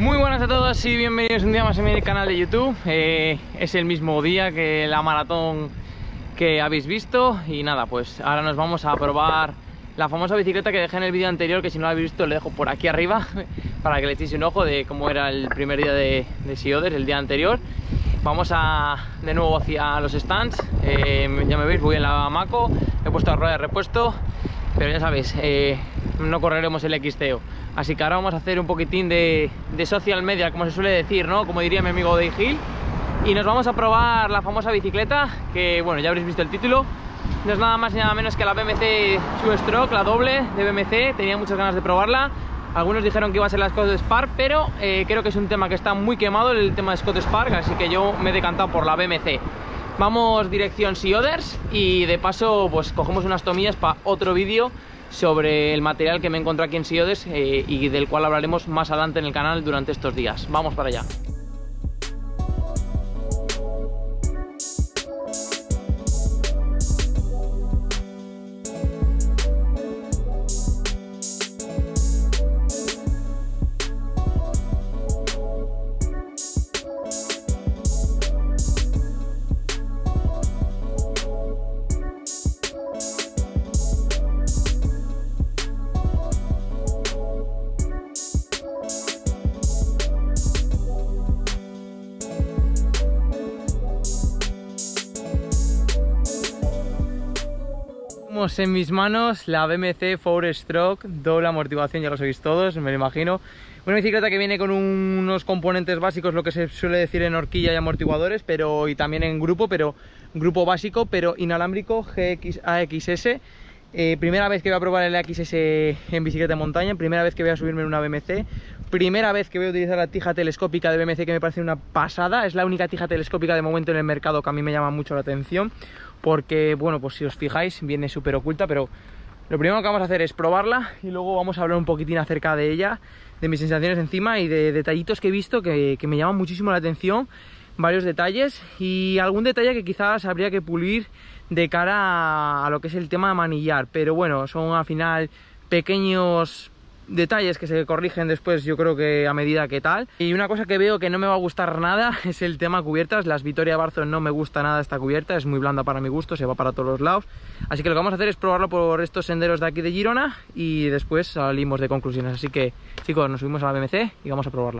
Muy buenas a todos y bienvenidos un día más a mi canal de YouTube. Es el mismo día que la maratón que habéis visto y nada, pues ahora nos vamos a probar la famosa bicicleta que dejé en el vídeo anterior, que si no la habéis visto le dejo por aquí arriba para que le echéis un ojo de cómo era el primer día de Sea Others, el día anterior. Vamos de nuevo hacia los stands. Ya me veis, voy en la Mako, he puesto la rueda de repuesto, pero ya sabéis, no correremos el XCO. Así que ahora vamos a hacer un poquitín de social media, como se suele decir, ¿no? Como diría mi amigo Dave Hill. Y nos vamos a probar la famosa bicicleta, que bueno, ya habréis visto el título. No es nada más ni nada menos que la BMC Two Stroke, la doble de BMC. Tenía muchas ganas de probarla. Algunos dijeron que iba a ser la Scott Spark, pero creo que es un tema que está muy quemado, el tema de Scott Spark, así que yo me he decantado por la BMC. Vamos dirección Sea Others y de paso pues cogemos unas tomillas para otro vídeo sobre el material que me encontré aquí en Sea Others y del cual hablaremos más adelante en el canal durante estos días. Vamos para allá. En mis manos la BMC Four Stroke, doble amortiguación, ya lo sabéis todos, me lo imagino. Una bicicleta que viene con unos componentes básicos, lo que se suele decir en horquilla y amortiguadores, y también en grupo, pero grupo básico, pero inalámbrico, GX AXS. Primera vez que voy a probar el AXS en bicicleta de montaña, primera vez que voy a subirme en una BMC, primera vez que voy a utilizar la tija telescópica de BMC, que me parece una pasada. Es la única tija telescópica de momento en el mercado que a mí me llama mucho la atención, porque bueno, pues si os fijáis viene súper oculta, pero lo primero que vamos a hacer es probarla y luego vamos a hablar un poquitín acerca de ella, de mis sensaciones encima y de detallitos que he visto que me llaman muchísimo la atención, varios detalles y algún detalle que quizás habría que pulir de cara a lo que es el tema de manillar, pero bueno, son al final pequeños detalles que se corrigen después, yo creo que a medida que tal. Y una cosa que veo que no me va a gustar nada es el tema cubiertas. Las Vittoria Barzo no me gusta nada esta cubierta, es muy blanda para mi gusto, se va para todos los lados. Así que lo que vamos a hacer es probarlo por estos senderos de aquí de Girona y después salimos de conclusiones. Así que chicos, nos subimos a la BMC y vamos a probarla.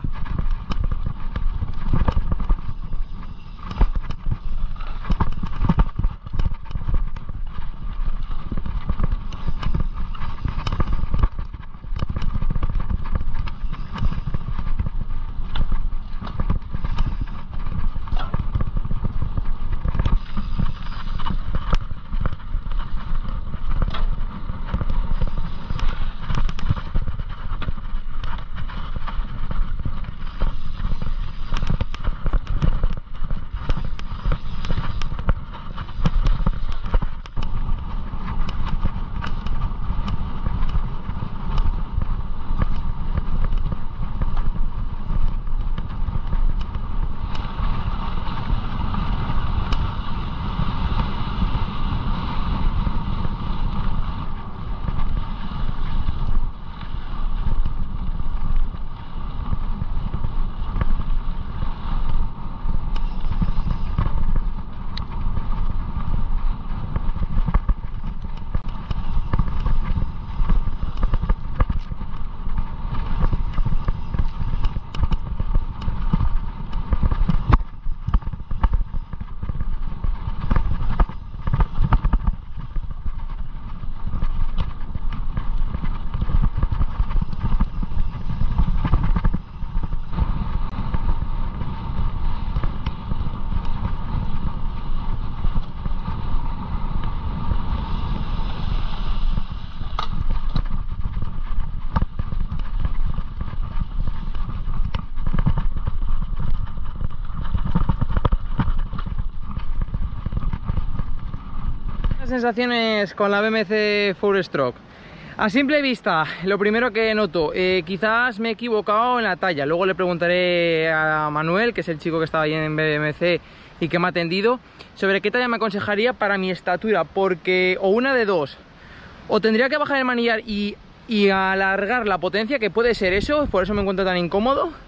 Sensaciones con la BMC Four Stroke. A simple vista, lo primero que noto, quizás me he equivocado en la talla. Luego le preguntaré a Manuel, que es el chico que estaba ahí en BMC y que me ha atendido, sobre qué talla me aconsejaría para mi estatura, porque o una de dos, o tendría que bajar el manillar y alargar la potencia, que puede ser eso, por eso me encuentro tan incómodo,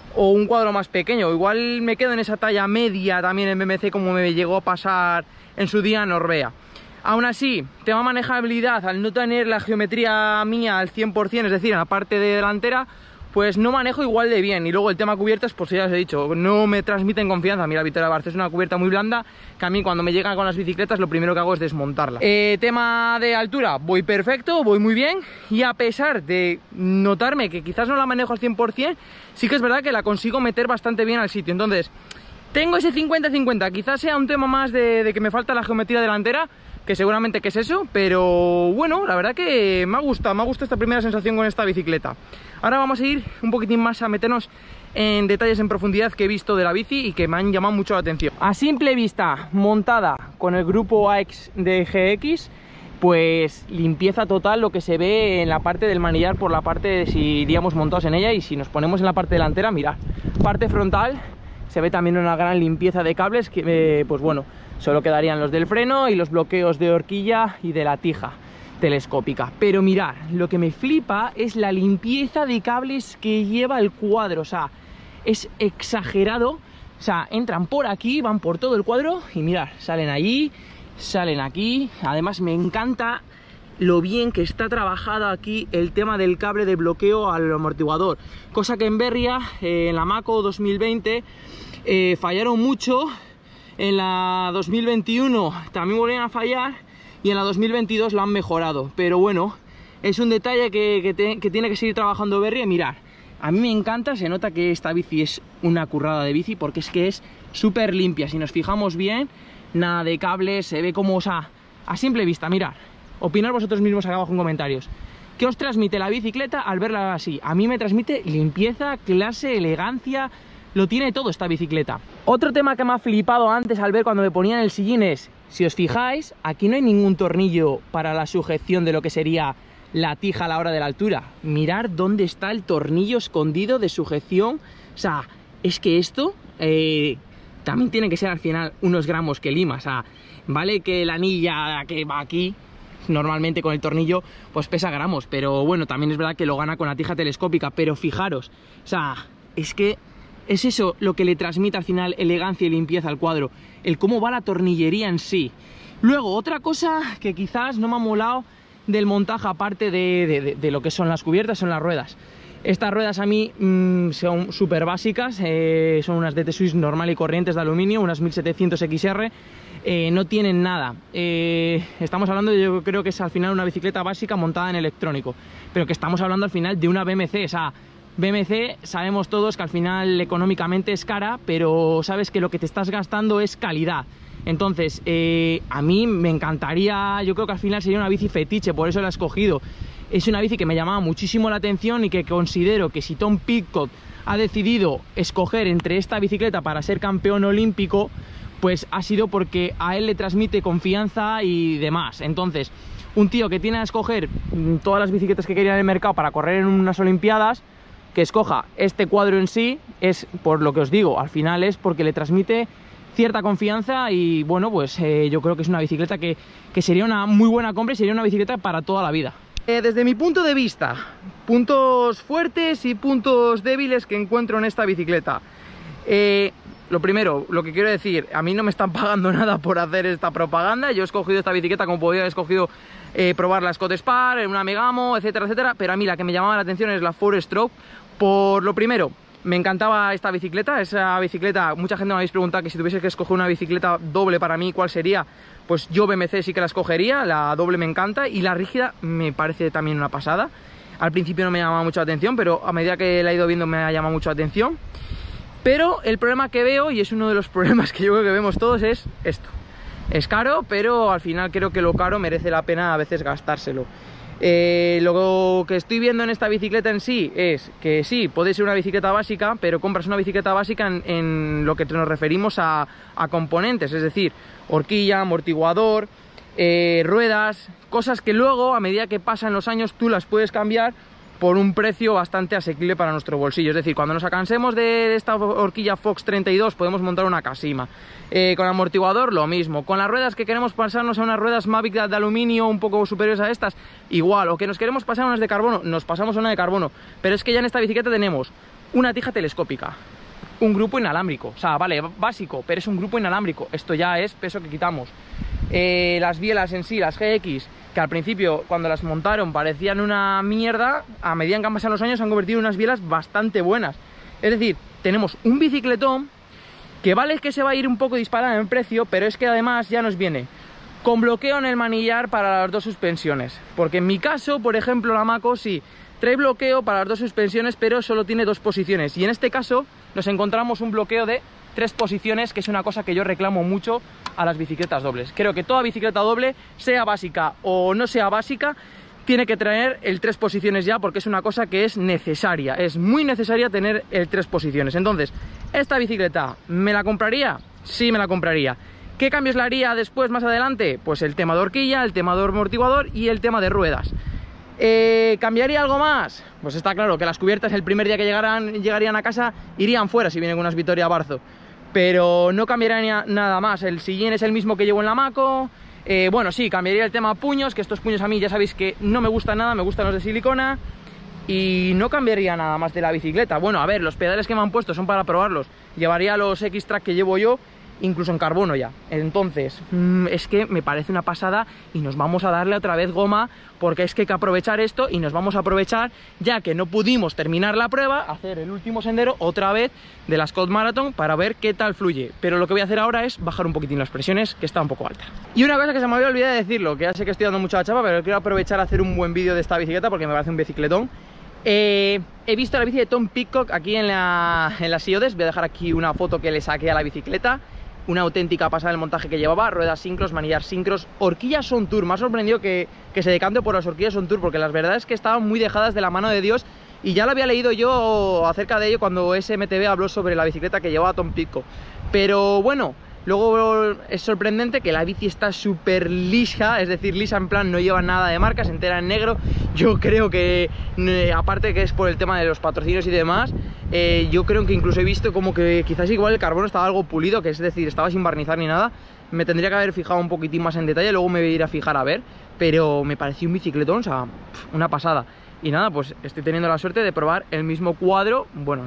o un cuadro más pequeño. Igual me quedo en esa talla media también en BMC, como me llegó a pasar en su día en Orbea. Aún así, tema manejabilidad, al no tener la geometría mía al 100%, es decir, en la parte de delantera, pues no manejo igual de bien. Y luego el tema cubiertas, pues ya os he dicho, no me transmiten confianza. Mira, Vitoria Barce es una cubierta muy blanda, que a mí cuando me llegan con las bicicletas lo primero que hago es desmontarla. Tema de altura, voy perfecto, voy muy bien, y a pesar de notarme que quizás no la manejo al 100%, sí que es verdad que la consigo meter bastante bien al sitio. Entonces, tengo ese 50-50, quizás sea un tema más de que me falta la geometría delantera, que seguramente que es eso, pero bueno, la verdad que me ha gustado esta primera sensación con esta bicicleta. Ahora vamos a ir un poquitín más a meternos en detalles en profundidad que he visto de la bici y que me han llamado mucho la atención. A simple vista, montada con el grupo AX de GX, pues limpieza total lo que se ve en la parte del manillar por la parte de si iríamos montados en ella. Y si nos ponemos en la parte delantera, mirad, parte frontal, se ve también una gran limpieza de cables que, pues bueno, solo quedarían los del freno y los bloqueos de horquilla y de la tija telescópica. Pero mirad, lo que me flipa es la limpieza de cables que lleva el cuadro. O sea, es exagerado. O sea, entran por aquí, van por todo el cuadro y mirad, salen allí, salen aquí. Además me encanta lo bien que está trabajado aquí el tema del cable de bloqueo al amortiguador, cosa que en Berria, en la Mako 2020, fallaron mucho. En la 2021 también volvieron a fallar y en la 2022 lo han mejorado. Pero bueno, es un detalle que tiene que seguir trabajando Berria. Mirad, a mí me encanta, se nota que esta bici es una currada de bici porque es que es súper limpia. Si nos fijamos bien, nada de cables, se ve como, o sea, a simple vista. Mirad, opinad vosotros mismos acá abajo en comentarios. ¿Qué os transmite la bicicleta al verla así? A mí me transmite limpieza, clase, elegancia. Lo tiene todo esta bicicleta. Otro tema que me ha flipado antes al ver cuando me ponían el sillín es, si os fijáis, aquí no hay ningún tornillo para la sujeción de lo que sería la tija a la hora de la altura. Mirad dónde está el tornillo escondido de sujeción. O sea, es que esto también tiene que ser al final unos gramos que lima. O sea, vale que la anilla que va aquí normalmente con el tornillo pues pesa gramos, pero bueno, también es verdad que lo gana con la tija telescópica. Pero fijaros, o sea, es que es eso lo que le transmite al final elegancia y limpieza al cuadro, el cómo va la tornillería en sí. Luego, otra cosa que quizás no me ha molado del montaje, aparte de lo que son las cubiertas, son las ruedas. Estas ruedas a mí son súper básicas, son unas DT Swiss normal y corrientes de aluminio, unas 1700 XR, no tienen nada. Estamos hablando, yo creo que es al final una bicicleta básica montada en electrónico, pero que estamos hablando al final de una BMC, o sea, BMC sabemos todos que al final económicamente es cara, pero sabes que lo que te estás gastando es calidad. Entonces, a mí me encantaría, yo creo que al final sería una bici fetiche, por eso la he escogido. Es una bici que me llamaba muchísimo la atención y que considero que si Tom Pidcock ha decidido escoger entre esta bicicleta para ser campeón olímpico, pues ha sido porque a él le transmite confianza y demás. Entonces, un tío que tiene a escoger todas las bicicletas que quería en el mercado para correr en unas olimpiadas, que escoja este cuadro en sí, es por lo que os digo, al final es porque le transmite cierta confianza y bueno, pues yo creo que es una bicicleta que sería una muy buena compra y sería una bicicleta para toda la vida. Desde mi punto de vista, puntos fuertes y puntos débiles que encuentro en esta bicicleta. Lo primero, lo que quiero decir, a mí no me están pagando nada por hacer esta propaganda. Yo he escogido esta bicicleta como podría haber escogido probar la Scott Spar, una Megamo, etcétera, etcétera. Pero a mí la que me llamaba la atención es la Four Stroke. Por lo primero, me encantaba esta bicicleta. Esa bicicleta, mucha gente me habéis preguntado que si tuviese que escoger una bicicleta doble para mí, ¿cuál sería? Pues yo BMC sí que la escogería, la doble me encanta y la rígida me parece también una pasada. Al principio no me llamaba mucho la atención, pero a medida que la he ido viendo me ha llamado mucho la atención. Pero el problema que veo, y es uno de los problemas que yo creo que vemos todos, es esto. Es caro, pero al final creo que lo caro merece la pena a veces gastárselo. Lo que estoy viendo en esta bicicleta en sí es que sí, puede ser una bicicleta básica, pero compras una bicicleta básica en lo que nos referimos a componentes, es decir, horquilla, amortiguador, ruedas, cosas que luego a medida que pasan los años tú las puedes cambiar por un precio bastante asequible para nuestro bolsillo. Es decir, cuando nos cansemos de esta horquilla Fox 32 podemos montar una Casima. Con amortiguador lo mismo. Con las ruedas que queremos pasarnos a unas ruedas Mavic de aluminio un poco superiores a estas, igual. O que nos queremos pasar a unas de carbono, nos pasamos a una de carbono. Pero es que ya en esta bicicleta tenemos una tija telescópica, un grupo inalámbrico, o sea, vale, básico, pero es un grupo inalámbrico, esto ya es peso que quitamos. Las bielas en sí, las GX, que al principio cuando las montaron parecían una mierda, a medida que han pasado los años se han convertido en unas bielas bastante buenas. Es decir, tenemos un bicicletón que vale que se va a ir un poco disparado en precio, pero es que además ya nos viene con bloqueo en el manillar para las dos suspensiones, porque en mi caso, por ejemplo, la Mako sí trae bloqueo para las dos suspensiones, pero solo tiene 2 posiciones, y en este caso nos encontramos un bloqueo de 3 posiciones, que es una cosa que yo reclamo mucho a las bicicletas dobles. Creo que toda bicicleta doble, sea básica o no sea básica, tiene que traer el 3 posiciones ya, porque es una cosa que es necesaria, es muy necesaria tener el 3 posiciones. Entonces, ¿esta bicicleta me la compraría? Sí, me la compraría. ¿Qué cambios le haría después, más adelante? Pues el tema de horquilla, el tema de amortiguador y el tema de ruedas. ¿Cambiaría algo más? Pues está claro que las cubiertas el primer día que llegarían a casa irían fuera si vienen con unas Vittoria Barzo, pero no cambiaría nada más. El sillín es el mismo que llevo en la Mako. Bueno, sí, cambiaría el tema puños, que estos puños a mí ya sabéis que no me gustan nada, me gustan los de silicona, y no cambiaría nada más de la bicicleta. Bueno, a ver, los pedales que me han puesto son para probarlos, llevaría los X-Track que llevo yo, incluso en carbono ya. Entonces, es que me parece una pasada y nos vamos a darle otra vez goma, porque es que hay que aprovechar esto y nos vamos a aprovechar, ya que no pudimos terminar la prueba, hacer el último sendero otra vez de la Scott Marathon para ver qué tal fluye. Pero lo que voy a hacer ahora es bajar un poquitín las presiones, que está un poco alta. Y una cosa que se me había olvidado de decirlo, que ya sé que estoy dando mucha chapa, pero quiero aprovechar a hacer un buen vídeo de esta bicicleta porque me parece un bicicletón. He visto la bici de Tom Pidcock aquí en las Siodes. Voy a dejar aquí una foto que le saqué a la bicicleta. Una auténtica pasada el montaje que llevaba, ruedas sincros, manillar sincros, horquillas Son Tour. Me ha sorprendido que se decante por las horquillas Son Tour, porque la verdad es que estaban muy dejadas de la mano de Dios, y ya lo había leído yo acerca de ello cuando SMTV habló sobre la bicicleta que llevaba Tom Pidcock. Pero bueno, luego es sorprendente que la bici está súper lisa, es decir, lisa en plan no lleva nada de marca, se entera en negro. Yo creo que, aparte que es por el tema de los patrocinios y demás, yo creo que incluso he visto como que quizás igual el carbono estaba algo pulido, que es decir, estaba sin barnizar ni nada. Me tendría que haber fijado un poquitín más en detalle, luego me voy a ir a fijar a ver, pero me pareció un bicicletón, o sea, una pasada. Y nada, pues estoy teniendo la suerte de probar el mismo cuadro, bueno,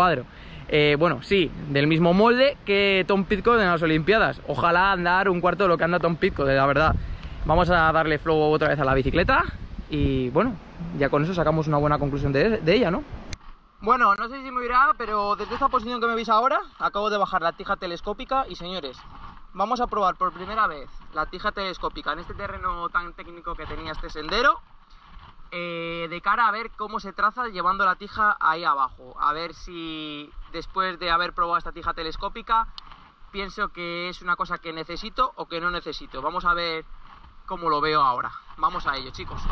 bueno, sí, del mismo molde que Tom Pidcock en las Olimpiadas. Ojalá andar un cuarto de lo que anda Tom Pidcock, la verdad. Vamos a darle flow otra vez a la bicicleta y bueno, ya con eso sacamos una buena conclusión de ella, ¿no? Bueno, no sé si me irá, pero desde esta posición que me veis ahora, acabo de bajar la tija telescópica y, señores, vamos a probar por primera vez la tija telescópica en este terreno tan técnico que tenía este sendero, de cara a ver cómo se traza llevando la tija ahí abajo. A ver si después de haber probado esta tija telescópica pienso que es una cosa que necesito o que no necesito. Vamos a ver cómo lo veo ahora. Vamos a ello, chicos.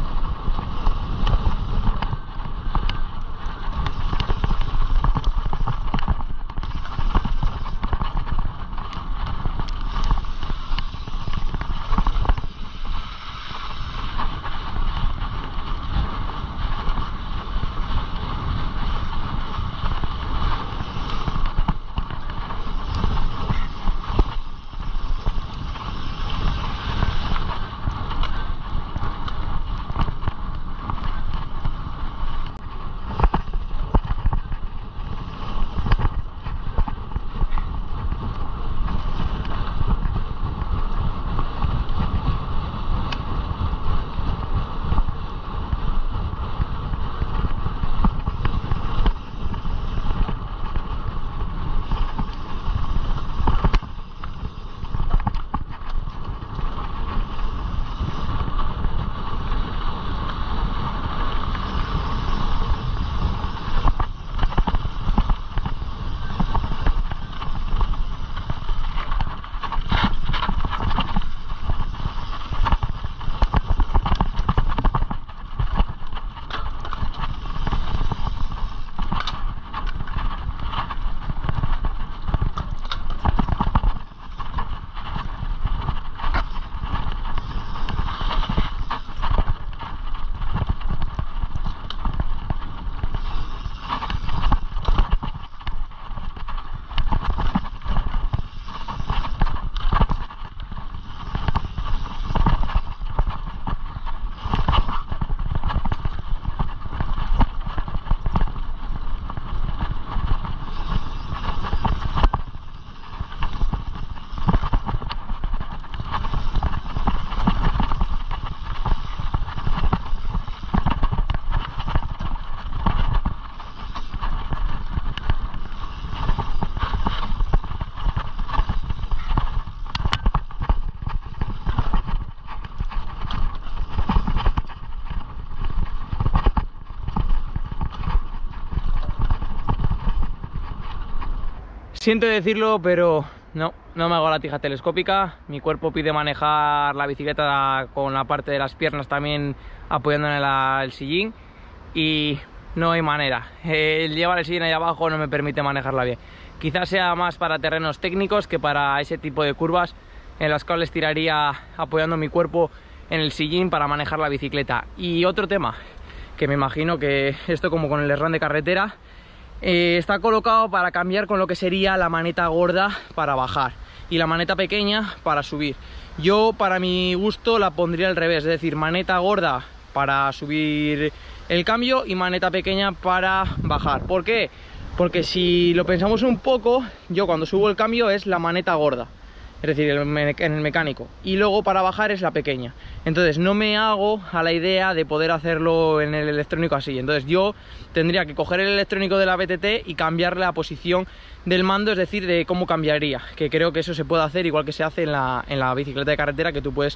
Siento decirlo, pero no me hago la tija telescópica. Mi cuerpo pide manejar la bicicleta con la parte de las piernas también apoyando en el sillín y no hay manera. El llevar el sillín ahí abajo no me permite manejarla bien. Quizás sea más para terrenos técnicos que para ese tipo de curvas en las cuales tiraría apoyando mi cuerpo en el sillín para manejar la bicicleta. Y otro tema, que me imagino que esto, como con el SRAM de carretera, está colocado para cambiar con lo que sería la maneta gorda para bajar y la maneta pequeña para subir. Yo, para mi gusto, la pondría al revés, es decir, maneta gorda para subir el cambio y maneta pequeña para bajar. ¿Por qué? Porque si lo pensamos un poco, yo cuando subo el cambio es la maneta gorda, es decir, en el mecánico, y luego para bajar es la pequeña. Entonces no me hago a la idea de poder hacerlo en el electrónico así. Entonces yo tendría que coger el electrónico de la BTT y cambiarle la posición del mando, es decir, de cómo cambiaría, que creo que eso se puede hacer igual que se hace en la bicicleta de carretera, que tú puedes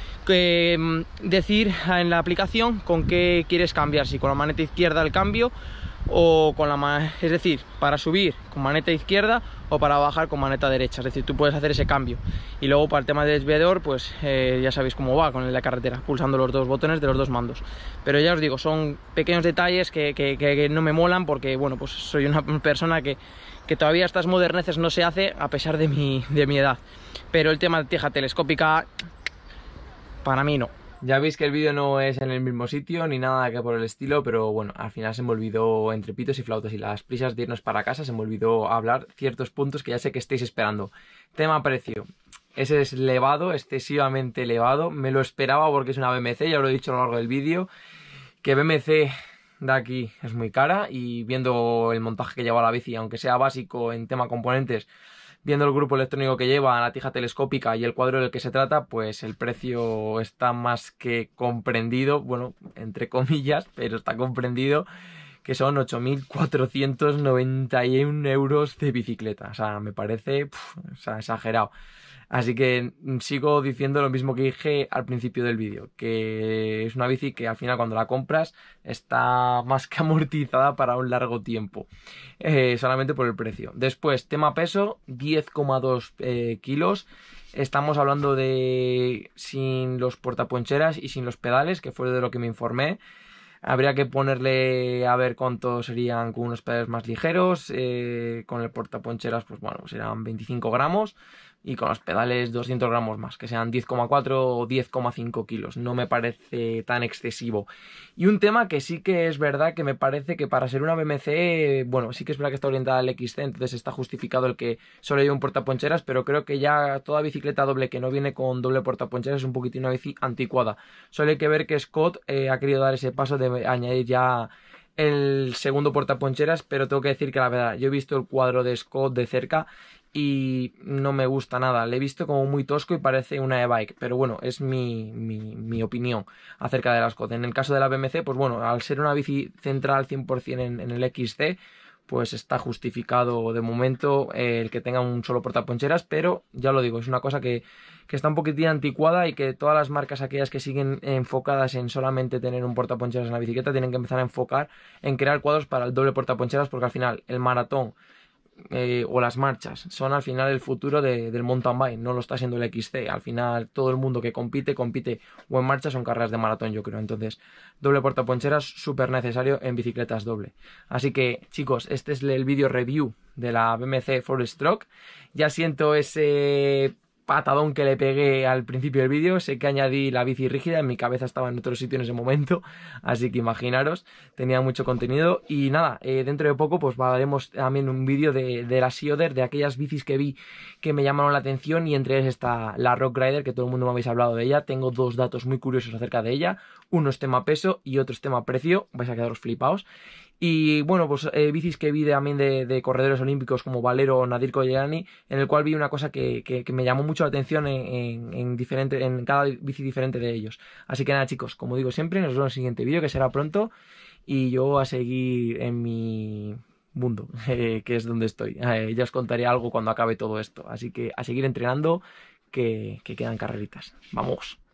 decir en la aplicación con qué quieres cambiar, si con la maneta izquierda el cambio o con es decir, para subir con maneta izquierda o para bajar con maneta derecha. Es decir, tú puedes hacer ese cambio. Y luego, para el tema de desviador, pues ya sabéis cómo va con el de carretera, pulsando los dos botones de los dos mandos. Pero ya os digo, son pequeños detalles que no me molan, porque bueno, pues soy una persona que todavía estas moderneces no se hace, a pesar de mi edad. Pero el tema de tija telescópica, para mí no. Ya veis que el vídeo no es en el mismo sitio ni nada que por el estilo, pero bueno, al final se me olvidó, entre pitos y flautas y las prisas de irnos para casa, se me olvidó hablar ciertos puntos que ya sé que estáis esperando. Tema precio. Ese es elevado, excesivamente elevado. Me lo esperaba porque es una BMC, ya lo he dicho a lo largo del vídeo, que BMC de aquí es muy cara, y viendo el montaje que lleva la bici, aunque sea básico en tema componentes, viendo el grupo electrónico que lleva, la tija telescópica y el cuadro del que se trata, pues el precio está más que comprendido, bueno, entre comillas, pero está comprendido, que son 8.491 euros de bicicleta. O sea, me parece exagerado. Así que sigo diciendo lo mismo que dije al principio del vídeo, que es una bici que al final, cuando la compras, está más que amortizada para un largo tiempo, solamente por el precio. Después, tema peso, 10,2 kilos. Estamos hablando de sin los portaponcheras y sin los pedales, que fue de lo que me informé. Habría que ponerle a ver cuánto serían con unos pedales más ligeros, con el portaponcheras pues bueno, serán 25 gramos, y con los pedales 200 gramos más, que sean 10,4 o 10,5 kilos. No me parece tan excesivo. Y un tema que sí que es verdad que me parece que para ser una BMC, bueno, sí que es verdad que está orientada al XC, entonces está justificado el que solo lleve un portaponcheras, pero creo que ya toda bicicleta doble que no viene con doble portaponcheras es un poquitín una bici anticuada. Solo hay que ver que Scott ha querido dar ese paso de añadir ya el segundo portaponcheras, pero tengo que decir que la verdad, yo he visto el cuadro de Scott de cerca y no me gusta nada. Le he visto como muy tosco y parece una e-bike, pero bueno, es mi opinión acerca de las Scott. En el caso de la BMC, pues bueno, al ser una bici central 100% en el XC, pues está justificado de momento el que tenga un solo portaponcheras, pero ya lo digo, es una cosa que está un poquitín anticuada, y que todas las marcas, aquellas que siguen enfocadas en solamente tener un portaponcheras en la bicicleta, tienen que empezar a enfocar en crear cuadros para el doble portaponcheras, porque al final el maratón o las marchas son al final el futuro del mountain bike, no lo está siendo el XC. Al final todo el mundo que compite o en marchas o en carreras de maratón, yo creo. Entonces, doble portaponcheras súper necesario en bicicletas doble. Así que, chicos, este es el vídeo review de la BMC Forest Stroke. Ya siento ese patadón que le pegué al principio del vídeo. Sé que añadí la bici rígida, en mi cabeza estaba en otro sitio en ese momento, así que imaginaros, tenía mucho contenido. Y nada, dentro de poco pues haremos también un vídeo de la Sea-Otter, de aquellas bicis que vi que me llamaron la atención, y entre ellas está la Rock Rider, que todo el mundo me habéis hablado de ella. Tengo dos datos muy curiosos acerca de ella, uno es tema peso y otro es tema precio, vais a quedaros flipados. Y bueno, pues bicis que vi también de corredores olímpicos como Valero o Nadir Koyelani, en el cual vi una cosa que me llamó mucho la atención en cada bici diferente de ellos. Así que nada, chicos, como digo siempre, nos vemos en el siguiente vídeo, que será pronto, y yo a seguir en mi mundo, que es donde estoy. Ya os contaré algo cuando acabe todo esto, así que a seguir entrenando, que quedan carreritas. ¡Vamos!